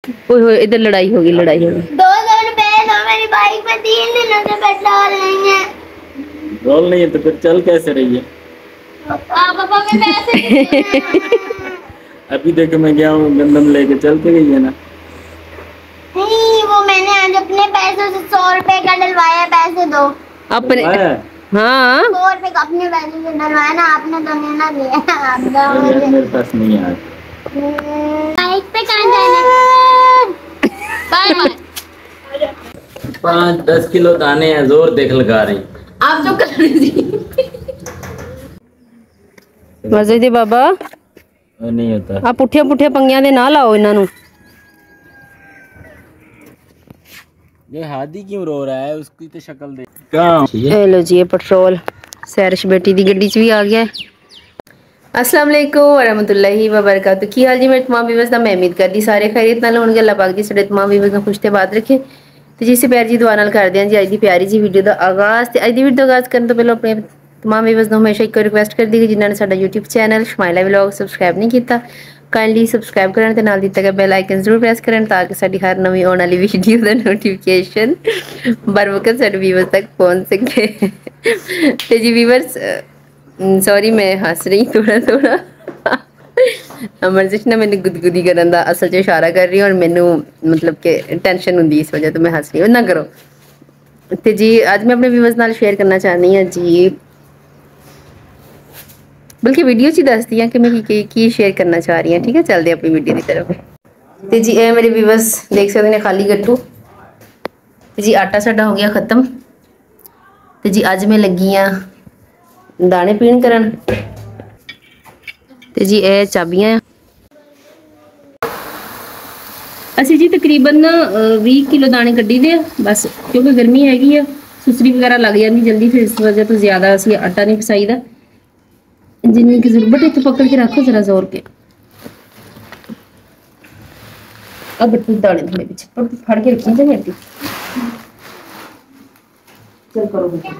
ओए होए इधर लड़ाई होगी, लड़ाई होगी। 200 रुपए तो मेरी बाइक में 3 दिनों से पेट्रोल नहीं है। पेट्रोल नहीं है तो फिर चल कैसे रही है? पापा के पैसे अभी देखो मैं गया हूँ, गंदम लेके चल के गई है ना। नहीं, वो मैंने आज अपने पैसों से 100 रुपए का डलवाया। पैसे दो अपने। हाँ 100 रुपए का अपने पैसे से डलवाया ना, आपने तो नहीं ना दिया। आप दो यार मुझे। मेरे पास नहीं है। बाइक पे कहाँ जाना है? Bye bye. 5-10 किलो दाने हैं, जोर देख लगा रही। आप जो कर रही थी मजे दे बाबा। नहीं होता। आप पुठिया पुठिया पंगिया दे ना लाओ इन्हां नू। ये हादी क्यों रो रहा है? उसकी तो शक्ल देख। कहाँ ए लो जी ये पेट्रोल सैरिश बेटी दी गड्डी च भी आ गया है। अस्सलाम वालेकुम वरहमतुल्लाहि वबरकातुहू। की हाल जी मेरे तमाम व्यूअर्स दा? मैं उम्मीद करदी सारे खैरियत नाल होणगे। अल्लाह पाक जी साडे तमाम व्यूअर्स नूं खुश ते आबाद रखे। ते जिस प्यार जी दुआ नाल करदे हां जी अज दी प्यारी जी वीडियो दा आगाज़। ते अज दी वीडियो दा आगाज़ करन तो पहले अपने तमाम व्यूअर्स नूं हमेशा एक रिक्वेस्ट करदी कि जिन्हां ने साडा YouTube channel Shamaila vlog subscribe नहीं कीता, काइंडली सब्सक्राइब करन ते नाल दित्ता गया बेल आइकन जरूर प्रेस करन ताकि साडी हर नवीं आने वाली वीडियो दा नोटिफिकेशन बर वक्त साडे व्यूअर्स तक पहुंच सके। ते जी व्यूअर्स सॉरी मैं हंस रही थोड़ा थोड़ा। अमरजीत ने मैंने गुदगुदी करन दा असल च इशारा कर रही हूं और मैनू मतलब कि टेंशन हुंदी इस वजह तो मैं हंस रही हूं। ना करो। ते जी आज मैं अपने व्यूअर्स नाल शेयर करना चाहनी हां जी, बल्कि वीडियो च ही दसदी हां कि मैं की शेयर करना चाह रही हां। ठीक है, चलदे अपनी वीडियो की तरफ। ते जी ए मेरे व्यूअर्स देख सकते हैं खाली गट्टू। ते जी आटा साडा हो गया खत्म। ते जी अज मैं लगी हां दाने पीण करन। ते जी ए चाबियां ਅਸੀਂ जी तकरीबन 20 किलो दाने कड्ढी दे बस, क्योंकि गर्मी हैगी आ सुसरी वगैरह लग जाती जल्दी, फिर इस वजह तो ज़्यादा असं आटा नहीं पिसाईदा। जिन्नी की जरूरत इतने पकड़ के रखो जरा जोर के। अब बट्टू दाने थोड़े पीछे फड़ के रखी जाए अड्डी। चल करो बेटा।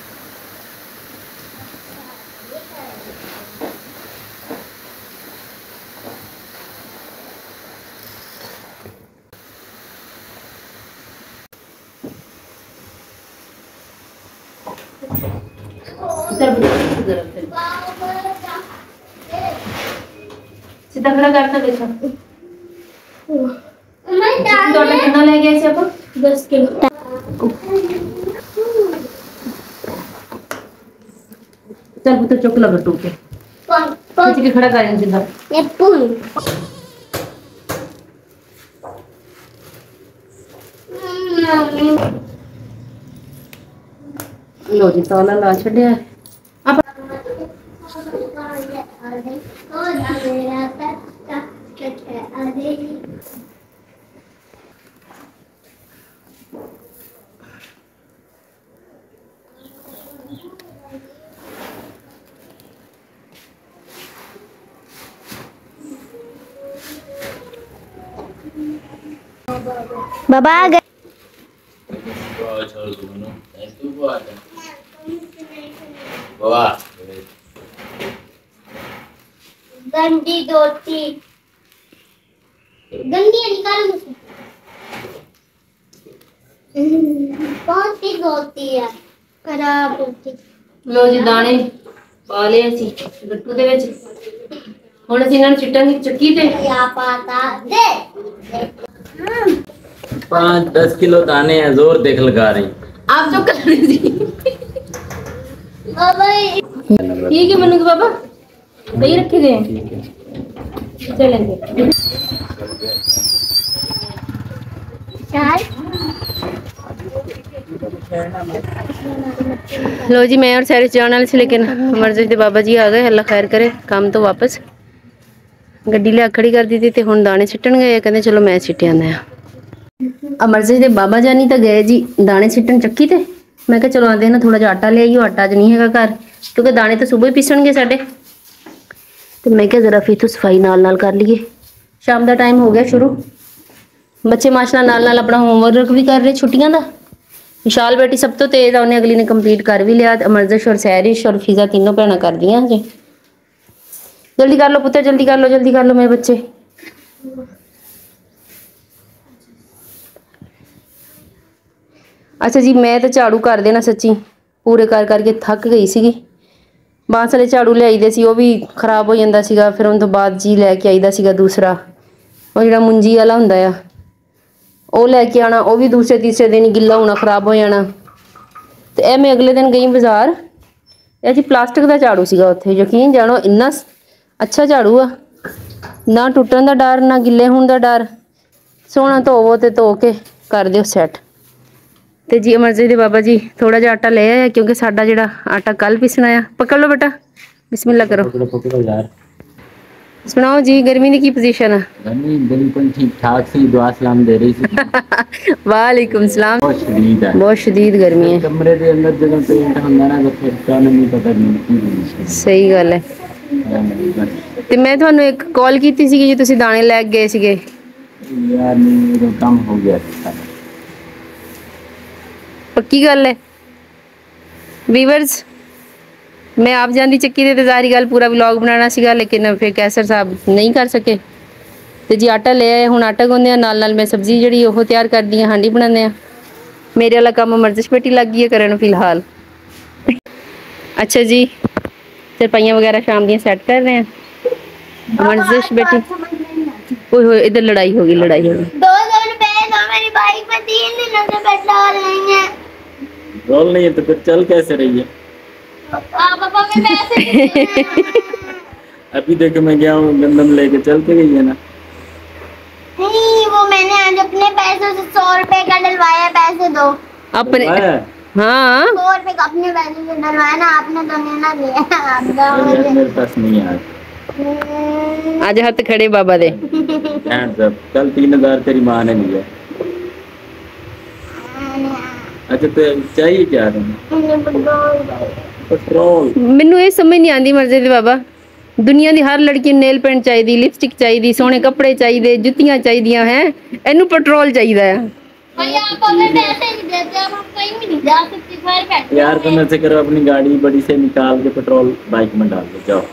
सीधा खड़ा करता देखा कितना ले गया इसे 10 किलो। चल पुत्र चुक लगा टूट के के खड़ा कर सीधा। लो जी ताला ला छड़िया। बाबा आ गए। गंदी धोती गंदी निकाल मुझे। कौन सी धोती है खराब होती। लो जी दाने पा ले ਅਸੀਂ ਗੱਟੂ ਦੇ ਵਿੱਚ। ਹੁਣ ਅਸੀਂ ਇਹਨਾਂ ਨੂੰ ਚਿੱਟਾਂਗੇ ਚੱਕੀ ਤੇ। क्या पता दे 5-10 किलो दाने हैं, जोर देख लगा रही। आप जो कर रही थी बाबा ठीक है मनु के बाबा सही रखे गए हैं। चलेंगे लो जी मैं और सैरिस जाने वाले थे लेकिन अमरजीत के बाबा जी आ गए। अल्लाह खैर करे काम तो वापस गड्डी लिया खड़ी कर दी थी ते हुण दाने सिट्टन गए। कहते चलो मैं सिट्टे आने। अमरजीत के बाबा जानी तो गए जी दाने सिट्टन चक्की ते। मैं कहा चलो आंदे ना थोड़ा जिहा आटा ले आइयो, आटा अज नहीं है घर क्योंकि दाने तो सुबह ही पीसणगे साडे। तो मैं क्या जरा फिर तो सफाई नाल नाल कर लीए। शाम का टाइम हो गया शुरू। बच्चे माशाल्लाह नाल नाल अपना होमवर्क भी कर रहे छुट्टियां का। विशाल बेटी सब तो तेज आ, उन्हें अगली ने कंप्लीट कर भी लिया। अमरजिश और सैरिश और फिजा तीनों भैन कर दी जी। जल्दी कर लो पुत्र जल्दी कर लो मेरे बच्चे। ਅੱਛਾ ਜੀ, ਮੈਂ ਤਾਂ ਝਾੜੂ ਕਰ ਦੇਣਾ ਸੱਚੀ ਪੂਰੇ ਕਰ ਕਰਕੇ ਥੱਕ ਗਈ ਸੀਗੀ। ਬਾਂਸ ਵਾਲੇ ਝਾੜੂ ਲਿਆਈਦੇ ਸੀ, ਉਹ ਵੀ ਖਰਾਬ ਹੋ ਜਾਂਦਾ ਸੀਗਾ। ਫਿਰ ਉਹਨਾਂ ਤੋਂ ਬਾਅਦ ਜੀ ਲੈ ਕੇ ਆਈਦਾ ਸੀਗਾ ਦੂਸਰਾ, ਉਹ ਜਿਹੜਾ ਮੁੰਜੀ ਵਾਲਾ ਹੁੰਦਾ ਆ, ਉਹ ਲੈ ਕੇ ਆਉਣਾ। ਉਹ ਵੀ ਦੂਸਰੇ ਤੀਸਰੇ ਦਿਨ ਹੀ ਗਿੱਲਾ ਹੋਣਾ, ਖਰਾਬ ਹੋ ਜਾਣਾ। ਤੇ ਇਹ ਮੈਂ ਅਗਲੇ ਦਿਨ ਗਈ ਬਾਜ਼ਾਰ, ਇਹ ਜੀ ਪਲਾਸਟਿਕ ਦਾ ਝਾੜੂ ਸੀਗਾ। ਉੱਥੇ ਯਕੀਨ ਜਾਣੋ ਇੰਨਾ ਅੱਛਾ ਝਾੜੂ ਆ, ਨਾ ਟੁੱਟਣ ਦਾ ਡਰ, ਨਾ ਗਿੱਲੇ ਹੋਣ ਦਾ ਡਰ। ਸੋਹਣਾ ਧੋਵੋ ਤੇ ਧੋ ਕੇ ਕਰ ਦਿਓ ਸੈੱਟ। ਤੇ ਜੀ ਅਮਰਜੀਤ ਦੇ ਬਾਬਾ ਜੀ ਥੋੜਾ ਜਿਹਾ ਆਟਾ ਲੈ ਆਇਆ, ਕਿਉਂਕਿ ਸਾਡਾ ਜਿਹੜਾ ਆਟਾ ਕੱਲ ਪੀਸਣਾ ਆ। ਪਕੜ ਲਓ ਬੇਟਾ, ਬਿਸਮਿल्लाह करो। पकड़ो यार। सुनाओ जी, गर्मी की पोजीशन है? गर्मी बिल्कुल ठीक ठाक सी, दुआ सलाम दे रही थी। वालेकुम सलाम। बहुत शदीद है, बहुत शदीद गर्मी है। कमरे के अंदर जगह पेंट ਹੁੰਦਾ ਨਾ तो फिर ਤਾਂ ਨਹੀਂ ਪਤਾ ਨਹੀਂ। ਸਹੀ ਗੱਲ ਹੈ। ਤੇ ਮੈਂ ਤੁਹਾਨੂੰ ਇੱਕ ਕਾਲ ਕੀਤੀ ਸੀ ਜੀ, ਤੁਸੀਂ ਦਾਣੇ ਲੈ ਗਏ ਸੀਗੇ ਯਾਰ। ਨਹੀਂ ਉਹ ਕੰਮ ਹੋ ਗਿਆ ਸੀ। ਪੱਕੀ ਗੱਲ ਹੈ ਵੀਵਰਸ। मैं आप जान दी ਚੱਕੀ ਦੇ ਤੇ ਜ਼ਾਹਰੀ ਗੱਲ ਪੂਰਾ ਵਲੌਗ ਬਣਾਉਣਾ ਸੀਗਾ, ਲੇਕਿਨ ਫਿਰ ਕੈਸਰ ਸਾਹਿਬ ਨਹੀਂ ਕਰ ਸਕੇ। ਤੇ ਜੀ ਆਟਾ ਲੈ ਆਏ, ਹੁਣ ਆਟਾ ਗੁੰਨਦੇ ਆ, ਨਾਲ ਨਾਲ ਮੈਂ ਸਬਜ਼ੀ ਜਿਹੜੀ ਉਹ ਤਿਆਰ ਕਰਦੀ ਆ, ਹਾਂਡੀ ਬਣਾਉਂਦੇ ਆ। ਮੇਰੇ ਵਾਲਾ ਕੰਮ ਮਰਜ਼ਸ਼ ਬੇਟੀ ਲੱਗ ਗਈ ਹੈ ਕਰਨ ਫਿਲਹਾਲ। ਅੱਛਾ ਜੀ, ਚਰਪਾਈਆਂ ਵਗੈरह शाम ਦੀਆਂ ਸੈੱਟ ਕਰ ਰਹੇ ਆ। मर्जिश बेटी, ओए होए इधर लड़ाई होगी, लड़ाई होगी। 200 रुपए तो मेरी बाइक में 3 दिनों से पेट्रोल नहीं है। पेट्रोल नहीं है तो फिर चल कैसे रही है? पापा के पैसे अभी देखो मैं गया हूँ, गंदम लेके चल के गई है ना। नहीं, वो मैंने आज अपने पैसों से 100 रुपए का डलवाया। पैसे दो अपने। हाँ 100 रुपए का अपने पैसे से डलवाया ना, आपने तो नहीं ना दिया। आप दो मुझे। मेरे पास नहीं है आज हाथ खड़े बाबा दे। कल 3000 तेरी माँ ने लिया। अच्छा तो चाहिए क्या पेट्रोल? ਮੈਨੂੰ ਇਹ ਸਮਝ ਨਹੀਂ ਆਂਦੀ ਮਰਜ਼ੀ ਦੇ ਬਾਬਾ, ਦੁਨੀਆ ਦੀ ਹਰ ਲੜਕੀ ਨੂੰ ਨੇਲ ਪੈਂਟ ਚਾਹੀਦੀ, ਲਿਪਸਟਿਕ ਚਾਹੀਦੀ, ਸੋਹਣੇ ਕੱਪੜੇ ਚਾਹੀਦੇ, ਜੁੱਤੀਆਂ ਚਾਹੀਦੀਆਂ ਹੈ, ਇਹਨੂੰ ਪੈਟਰੋਲ ਚਾਹੀਦਾ ਹੈ। भाई आप हमें पैसे नहीं देते, अब हम कहीं भी नहीं जा सकते। घर बैठे यार तुम ऐसे करो, अपनी गाड़ी बड़ी से निकाल के पेट्रोल बाइक में डाल दो, जाओ।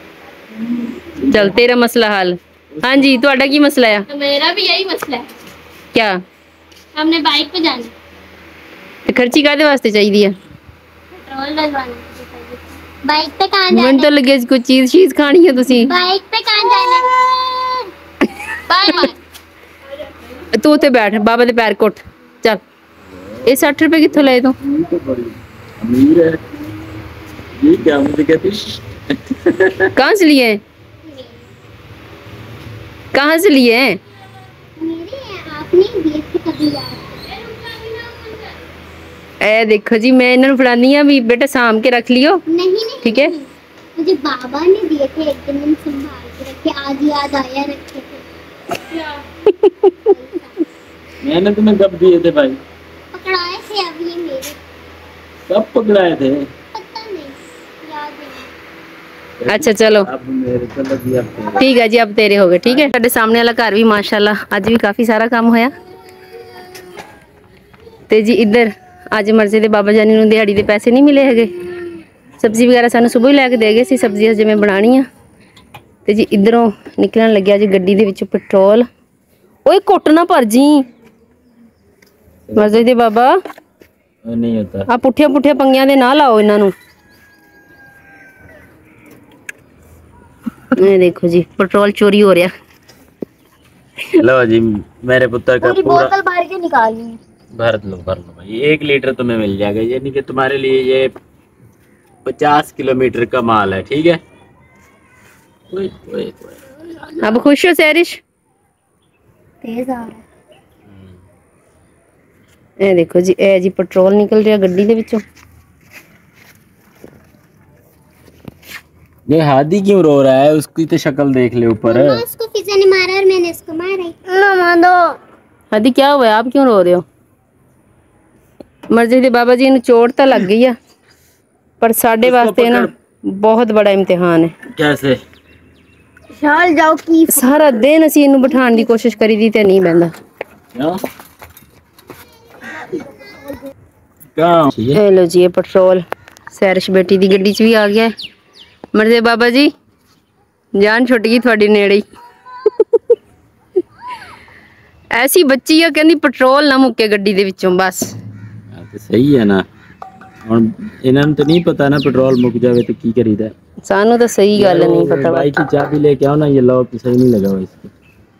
चल तेरा मसला हल। हाँ जी, ਤੁਹਾਡਾ ਕੀ ਮਸਲਾ ਹੈ? तो मेरा भी यही मसला है। क्या? हमने बाइक पे जाना, ਤੇ ਖਰਚੀ ਕਾਦੇ ਵਾਸਤੇ ਚਾਹੀਦੀ ਹੈ? पेट्रोल डलवाना। बाइक पे कहाँ ਮੈਨੂੰ जाना? ਤਾਂ ਲੱਗਿਆ ਕੋਈ ਚੀਜ਼ ਖਾਣੀ ਹੈ ਤੁਸੀਂ। बाइक पे कहाँ जाना? Bye bye. ਤੂੰ ਉੱਤੇ ਬੈਠ, ਬਾਬਾ ਦੇ ਪੈਰ ਘੁੱਟ। ਚੱਲ, ਇਹ 60 रुपए कित्थों लए तू? ये तो बड़ी अमीर है ये, क्या मुझे कहती कहाँ से लिए? कहाँ से लिए? मेरे आपने दिए थे कभी यार। ए देखो जी, मैं इन्होंने फड़ानी है भी, बेटा साम के रख लियो। नहीं नहीं ठीक है। मुझे बाबा ने दिए थे, एक दिन संभाल के रखे, आज याद आया रखे थे। मैंने तुम्हें कब दिए थे भाई? पकड़ाए थे अब ये मेरे, कब पकड़ाए थे? पता नहीं, याद नहीं। अच्छा चलो अब मेरे को लगी अब तेरे। ठीक है जी, अब तेरे हो गए। ठीक है, ਸਾਡੇ ਸਾਹਮਣੇ ਵਾਲਾ ਘਰ ਵੀ ਮਾਸ਼ਾਅੱਲਾ ਅੱਜ ਵੀ ਕਾਫੀ ਸਾਰਾ ਕੰਮ ਹੋਇਆ। ਤੇ ਜੀ ਇੱਧਰ ਅੱਜ ਮਰਜ਼ੀ ਦੇ ਬਾਬਾ ਜਾਨੀ ਨੂੰ ਦਿਹਾੜੀ ਦੇ ਪੈਸੇ ਨਹੀਂ ਮਿਲੇ ਹੈਗੇ। ਸਬਜ਼ੀ ਵਗੈਰਾ ਸਾਨੂੰ ਸਵੇਰ ਹੀ ਲੈ ਕੇ ਦੇ ਗਏ ਸੀ, ਸਬਜ਼ੀ ਜਿਵੇਂ ਬਣਾਣੀ ਆ। ਤੇ ਜੀ ਇਧਰੋਂ ਨਿਕਲਣ ਲੱਗਿਆ ਜੀ ਗੱਡੀ ਦੇ ਵਿੱਚ ਪੈਟਰੋਲ। ਓਏ ਘੁੱਟ ਨਾ ਭਰ ਜੀ ਮਰਜ਼ੀ ਦੇ ਬਾਬਾ। नहीं होता। ਆ ਪੁੱਠੀਆਂ ਪੁੱਠੀਆਂ ਪੰਗੀਆਂ ਦੇ ਨਾ ਲਾਓ ਇਹਨਾਂ ਨੂੰ। ਇਹ ਦੇਖੋ ਜੀ पेट्रोल चोरी हो रहा। लो जी, मेरे पुत्र का पूरी पूरा बोतल भर के निकाली। भर लो भाई, 1 लीटर तुम्हें मिल जाएगा। यानी कि तुम्हारे लिए ये 50 किलोमीटर का माल है। ठीक है। ओए, ओए, ओए। अब खुश हो सैरिश? तेज आ रहा है। ਇਹ ਦੇਖੋ ਜੀ, ਇਹ ਜੀ ਪੈਟਰੋਲ ਨਿਕਲ ਰਿਹਾ ਗੱਡੀ ਦੇ ਵਿੱਚੋਂ। ये हादी क्यों रो रहा है? उसकी तो शक्ल देख ले ऊपर। मम्मा उसको किसी ने मारा और मैंने उसको मारा। मम्मा दो। हादी क्या हुआ है, आप क्यों रो रहे हो? मर्जी दे बाबा जी ਨੂੰ ਚੋਟ ਤਾਂ ਲੱਗ ਗਈ ਆ, ਪਰ ਸਾਡੇ ਵਾਸਤੇ ਨਾ ਬਹੁਤ ਬੜਾ ਇਮਤਿਹਾਨ ਹੈ। कैसे? चल जाओ की ਸਾਰਾ ਦਿਨ ਅਸੀਂ ਇਹਨੂੰ ਬਿਠਾਉਣ ਦੀ ਕੋਸ਼ਿਸ਼ ਕਰੀ ਦੀ ਤੇ ਨਹੀਂ ਬਹਿੰਦਾ। क्यों? कहाँ? ਇਹ ਲੋ ਜੀ, ਇਹ ਪੈਟਰੋਲ ਸੈਰਿਸ਼ ਬੇਟੀ ਦੀ ਗੱਡੀ 'ਚ ਵੀ ਆ ਗਿਆ। ਮਰਜ਼ੇ ਬਾਬਾ ਜੀ ਜਾਨ ਛੁੱਟ ਗਈ ਤੁਹਾਡੀ ਨੇੜੇ ਹੀ। ਐਸੀ ਬੱਚੀ ਆ ਕਹਿੰਦੀ ਪੈਟਰੋਲ ਨਾ ਮੁੱਕੇ ਗੱਡੀ ਦੇ ਵਿੱਚੋਂ ਬਸ। सही है ना। ਹੁਣ ਇਹਨਾਂ ਨੂੰ ਤਾਂ नहीं पता ना पेट्रोल मुक जावे तो की करीदा। सानू तो सही गल नहीं पता। बाइक की चाबी लेके आओ ना, ये लॉक सही नहीं लगा हुआ इसको।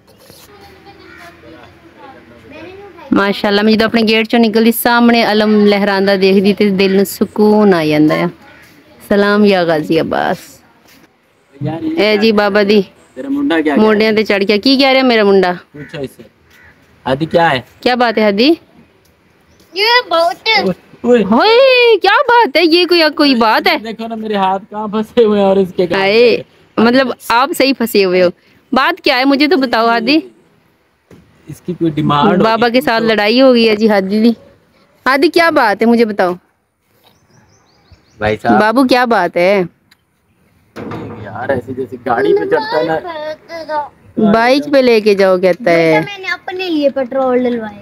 माशाल्लाह मैं जो अपने गेट चो निकलदी सामने अलम लहरांदा देखदी ते दिल नूं सुकून आ जांदा है। सलाम या गाजी अब्बास। ए जी बाबा दी तेरा मुंडा क्या मोडियां ते चढ़ गया। की कह रहा मेरा मुंडा? पूछो इससे। हादी क्या है? क्या बात है हादी? ये बहुत ओए होए क्या बात है? ये कोई बात है? देखो ना मेरे हाथ कहाँ फंसे हुए हैं और इसके हाय मतलब आप सही फंसे हुए हो। बात क्या है मुझे तो बताओ हादी। इसकी कोई डिमांड बाबा के साथ लड़ाई हो गई है जी हादी दी। हादी क्या बात है मुझे बताओ भाई साहब। बाबू क्या बात है? यार ऐसे जैसे गाड़ी पे चढ़ता है ना, बाइक पे लेके जाओ कहता है। मैंने अपने लिए पेट्रोल डलवाया।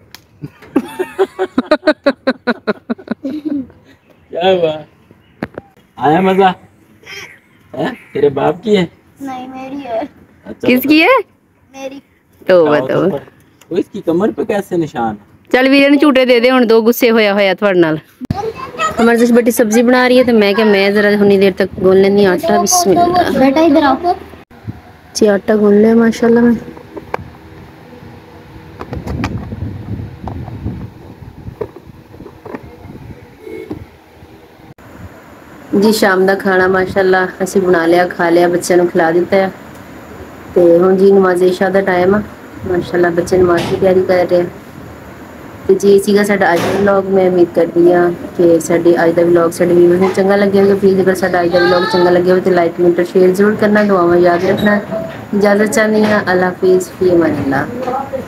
क्या हुआ? आया मजा? है? तेरे बाप की है? नहीं मेरी है। अच्छा, किसकी है? मेरी। तो बताओ बताओ तो। वो इसकी कमर पे कैसे निशान है? चल वीरे ने झूठे दे दे हुन दो गुस्से होया होया थोड़े नाल। हमारी जस बेटी सब्जी बना रही है तो मैं क्या मैं जरा थोड़ी देर तक गूंद लेनी आटा। बिस्मिल्लाह बेटा इधर आओ। जी आटा गूंद लिया माशाल्लाह में। जी शाम का खाना माशाल्लाह असी बना लिया, खा लिया, बच्चों को खिला दिता है। तो हुण जी नमाज इशा का टाइम आ। माशाल्लाह बच्चे नमाज की तैयारी कर रहे हैं। तो जी सीगा साडा अज दा व्लॉग। मैं उम्मीद करती हाँ कि साडी अज दा व्लॉग साडे व्यूअर्स नूं चंगा लगे होगा। प्लीज़ अगर साडा अज दा व्लॉग चंगा लगे हो तो लाइक कमेंट और शेयर जरूर करना। दुआवां याद रखना। इजाज़त चाहती हाँ। अल्लाह हाफिज़, फी अमान अल्लाह।